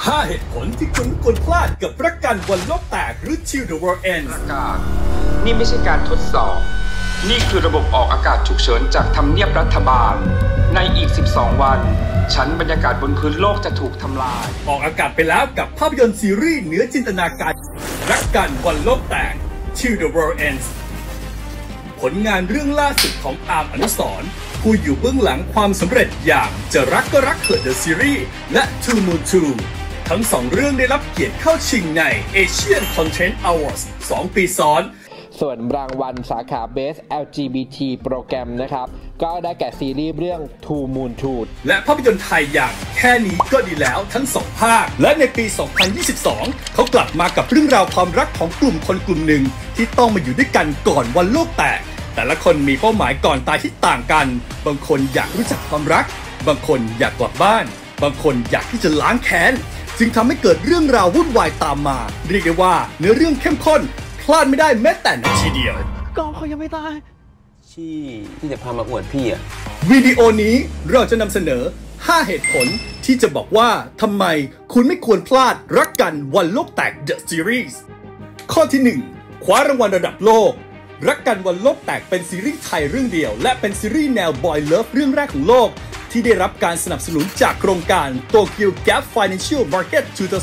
5 เหตุผลที่คุณไม่ควรพลาดกับรักกันวันโลกแตกหรือ Till the World Ends ประกาศนี่ไม่ใช่การทดสอบนี่คือระบบออกอากาศฉุกเฉินจากทำเนียบรัฐบาลในอีก12วันชั้นบรรยากาศบนพื้นโลกจะถูกทำลายออกอากาศไปแล้วกับภาพยนตร์ซีรีส์เหนือจินตนาการรักกันวันโลกแตก Till the World Ends ผลงานเรื่องล่าสุดของอาร์มอนุสรณ์ผู้อยู่เบื้องหลังความสำเร็จอย่างจะรักก็รักเถิด The Series และ Two Moon 2ทั้ง2เรื่องได้รับเกียรติเข้าชิงใน Asian Content Awards 2 ปีซ้อนส่วนรางวัลสาขา Best LGBT โปรแกรมนะครับก็ได้แก่ซีรีส์เรื่อง Two Moon 2 และภาพยนตร์ไทยอย่างแค่นี้ก็ดีแล้วทั้ง2ภาคและในปี 2022 เขากลับมากับเรื่องราวความรักของกลุ่มคนกลุ่มหนึ่งที่ต้องมาอยู่ด้วยกันก่อนวันโลกแตกแต่ละคนมีเป้าหมายก่อนตายที่ต่างกันบางคนอยากรู้จักความรักบางคนอยากกลับบ้านบางคนอยากที่จะล้างแค้นจึงทำให้เกิดเรื่องราววุ่นวายตามมาเรียกได้ว่าเนื้อเรื่องเข้มข้นพลาดไม่ได้แม้แต่นาทีเดียวกองเขายังไม่ตายที่จะพามาอวดพี่อะวิดีโอนี้เราจะนำเสนอ 5 เหตุผลที่จะบอกว่าทำไมคุณไม่ควรพลาดรักกันวันโลกแตก The Series ข้อที่ 1 คว้ารางวัลระดับโลกรักกันวันโลกแตกเป็นซีรีส์ไทยเรื่องเดียวและเป็นซีรีส์แนว Boy Love เรื่องแรกของโลกที่ได้รับการสนับสนุนจากโครงการ Tokyo Gap Financial Market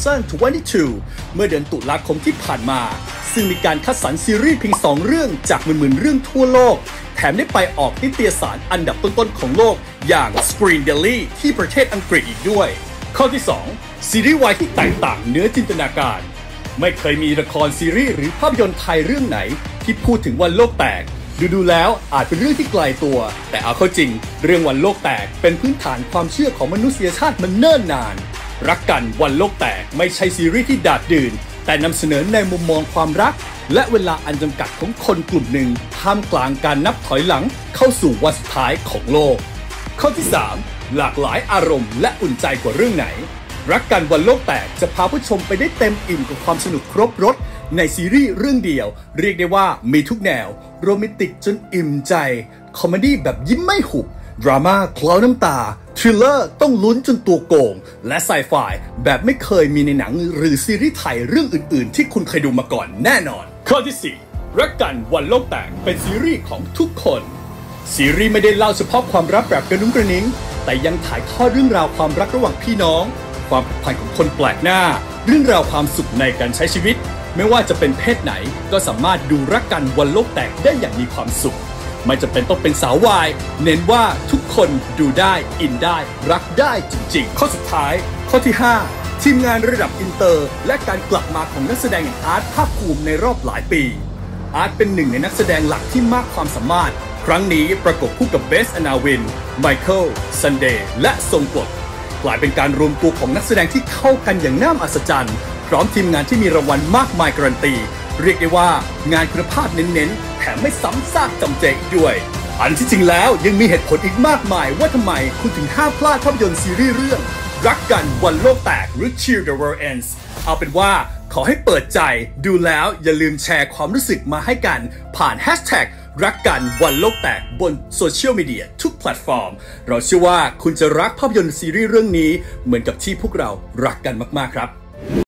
2022 เมื่อเดือนตุลาคมที่ผ่านมาซึ่งมีการคัดสรรซีรีส์เพียง2เรื่องจากหมื่นๆเรื่องทั่วโลกแถมได้ไปออกนิตยสารอันดับต้นๆของโลกอย่าง Screen Daily ที่ประเทศอังกฤษอีกด้วยข้อที่ 2 ซีรีส์วายที่แตกต่างเหนือจินตนาการไม่เคยมีละครซีรีส์หรือภาพยนตร์ไทยเรื่องไหนที่พูดถึงวันโลกแตกดูแล้วอาจเป็นเรื่องที่ไกลตัวแต่เอาเข้าจริงเรื่องวันโลกแตกเป็นพื้นฐานความเชื่อของมนุษยชาติมันเนิ่นนานรักกันวันโลกแตกไม่ใช่ซีรีส์ที่ดาดดื่นแต่นำเสนอในมุมมองความรักและเวลาอันจำกัดของคนกลุ่มหนึ่งท่ามกลางการนับถอยหลังเข้าสู่วันสุดท้ายของโลกข้อที่ 3 หลากหลายอารมณ์และอุ่นใจกว่าเรื่องไหนรักกันวันโลกแตกจะพาผู้ชมไปได้เต็มอิ่มกับความสนุกครบรสในซีรีส์เรื่องเดียวเรียกได้ว่ามีทุกแนวโรแมนติกจนอิ่มใจคอมเมดี้แบบยิ้มไม่หุบดราม่าเคล้าน้ำตาทริลเลอร์ต้องลุ้นจนตัวโกงและไซไฟแบบไม่เคยมีในหนังหรือซีรีส์ไทยเรื่องอื่นๆที่คุณเคยดูมาก่อนแน่นอนข้อที่ 4 รักกันวันโลกแตกเป็นซีรีส์ของทุกคนซีรีส์ไม่ได้เล่าเฉพาะความรักแบบกระนุ้งกระนิ้งแต่ยังถ่ายทอดเรื่องราวความรักระหว่างพี่น้องความผูกพันของคนแปลกหน้าเรื่องราวความสุขในการใช้ชีวิตไม่ว่าจะเป็นเพศไหนก็สามารถดูรักกันวันโลกแตกได้อย่างมีความสุขไม่จำเป็นต้องเป็นสาววายเน้นว่าทุกคนดูได้อินได้รักได้จริงๆข้อสุดท้ายข้อที่ 5 ทีมงานระดับอินเตอร์และการกลับมาของนักแสดงอย่างอาร์ตภาคภูมิในรอบหลายปีอาร์ตเป็นหนึ่งในนักแสดงหลักที่มากความสามารถครั้งนี้ประกบคู่กับเบสอนาวินไมเคิลซันเดย์และทรงกลดกลายเป็นการรวมตัวของนักแสดงที่เข้ากันอย่างน่าอัศจรรย์พร้อมทีมงานที่มีรางวัลมากมายการันตีเรียกได้ว่างานคุณภาพเน้นๆแถมไม่ซ้ำซากจำเจอีกด้วยอันที่จริงแล้วยังมีเหตุผลอีกมากมายว่าทำไมคุณถึงห้ามพลาดภาพยนตร์ซีรีส์เรื่องรักกันวันโลกแตกหรือ Till the World Ends เอาเป็นว่าขอให้เปิดใจดูแล้วอย่าลืมแชร์ความรู้สึกมาให้กันผ่านแฮชแท็กรักกันวันโลกแตกบนโซเชียลมีเดียทุกแพลตฟอร์มเราเชื่อว่าคุณจะรักภาพยนตร์ซีรีส์เรื่องนี้เหมือนกับที่พวกเรารักกันมากๆครับ